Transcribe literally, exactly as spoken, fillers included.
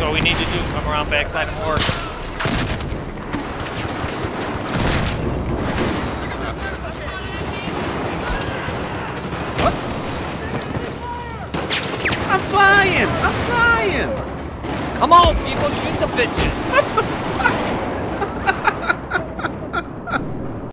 what we need to do. Come around backside and work. What? I'm flying! I'm flying! Come on, people, shoot the bitches! What the fuck?